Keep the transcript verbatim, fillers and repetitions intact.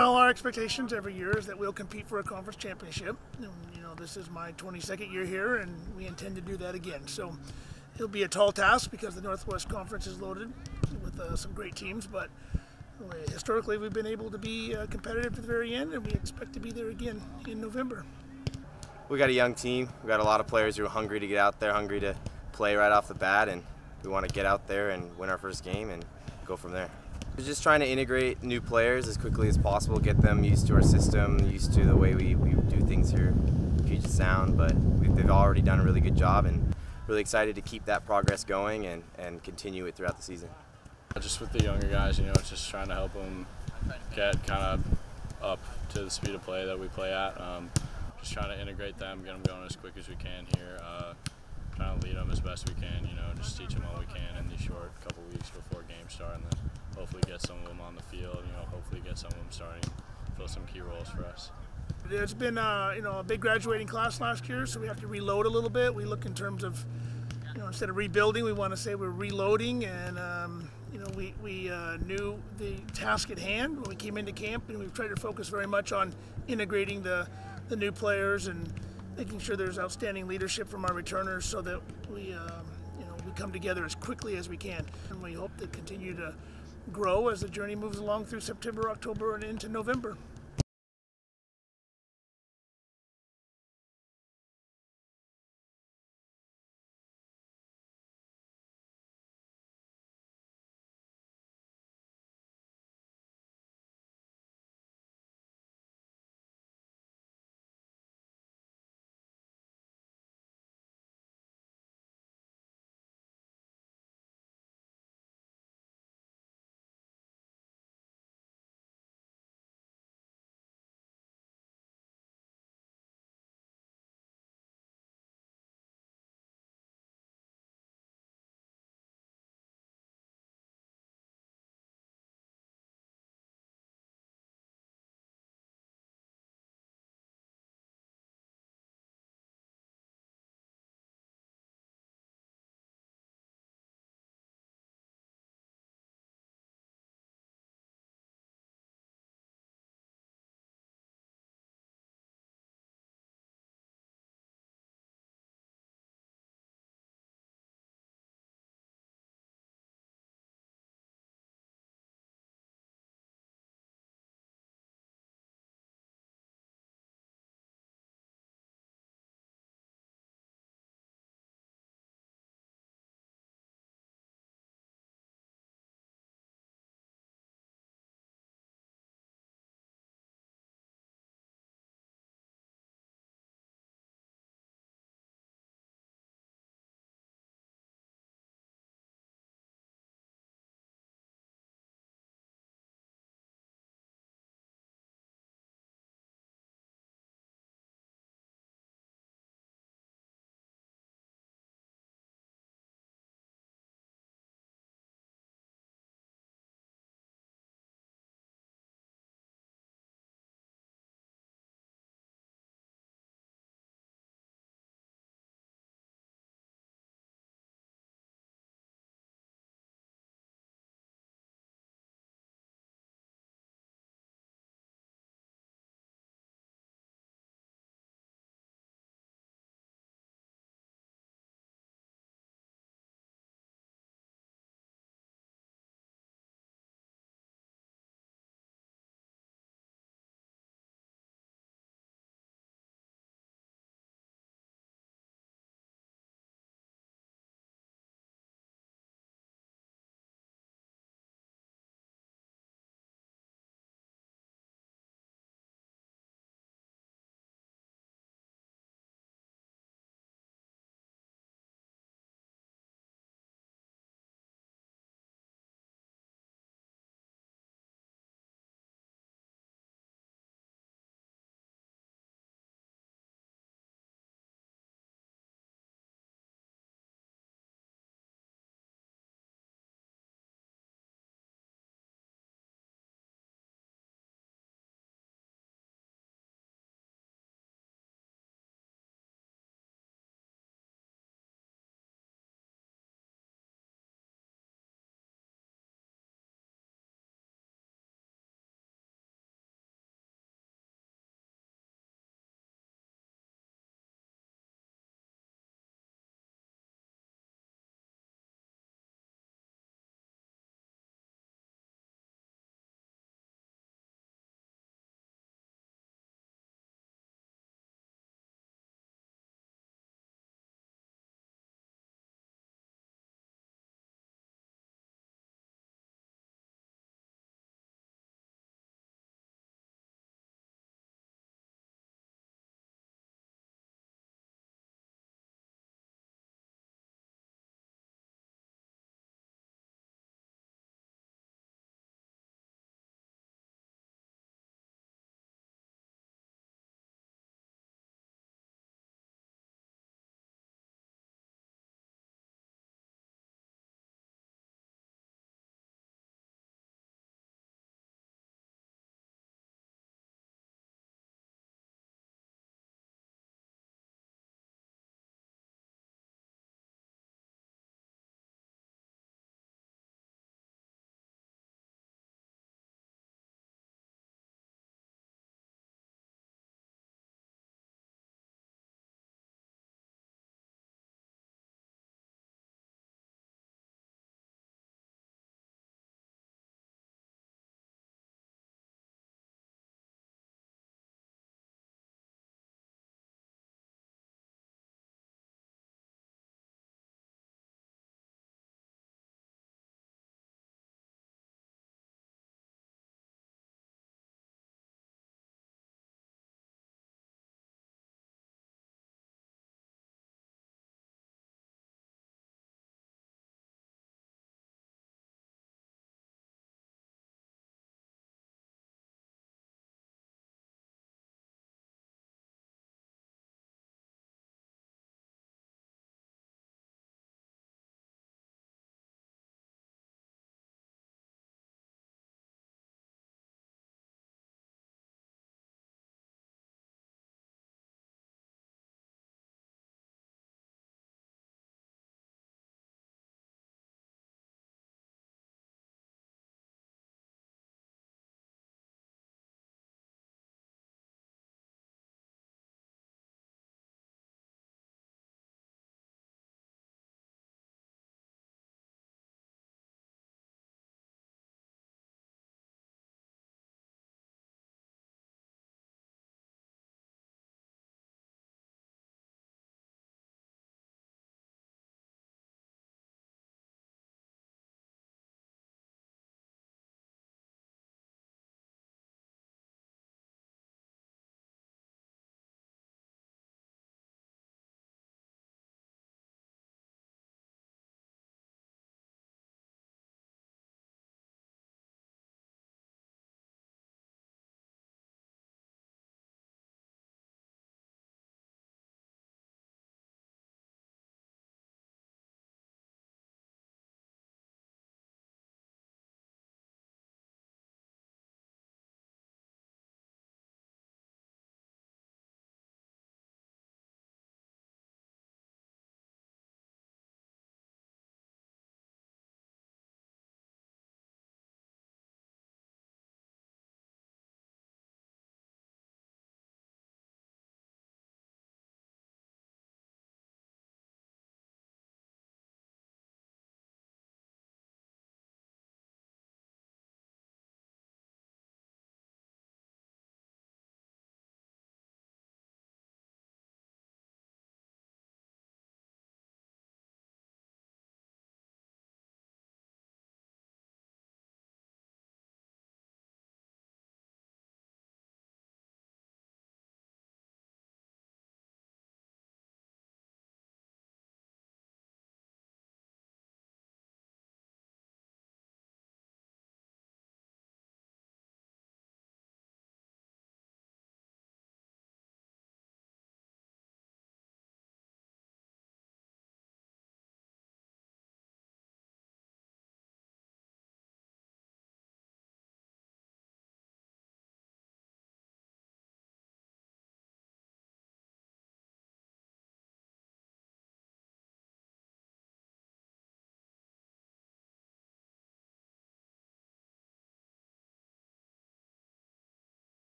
Well, our expectations every year is that we'll compete for a conference championship. And, you know, this is my twenty-second year here, and we intend to do that again. So it'll be a tall task because the Northwest Conference is loaded with uh, some great teams, but historically we've been able to be uh, competitive to the very end, and we expect to be there again in November. We got a young team. We got a lot of players who are hungry to get out there, hungry to play right off the bat, and we want to get out there and win our first game and go from there. We're just trying to integrate new players as quickly as possible, get them used to our system, used to the way we, we do things here in Puget Sound, but we've, they've already done a really good job, and really excited to keep that progress going and, and continue it throughout the season. Just with the younger guys, you know, it's just trying to help them get kind of up to the speed of play that we play at. Um, just trying to integrate them, get them going as quick as we can here. Uh, trying to lead them as best we can, you know, just teach them all we can in these short couple weeks before games start, and then hopefully get some of them on the field, you know, hopefully get some of them starting, fill some key roles for us. It's been, uh, you know, a big graduating class last year, so we have to reload a little bit. We look in terms of, you know, instead of rebuilding, we want to say we're reloading, and um, you know, we, we uh, knew the task at hand when we came into camp, and we've tried to focus very much on integrating the, the new players and making sure there's outstanding leadership from our returners so that we, um, you know, we come together as quickly as we can. And we hope to continue to grow as the journey moves along through September, October, and into November.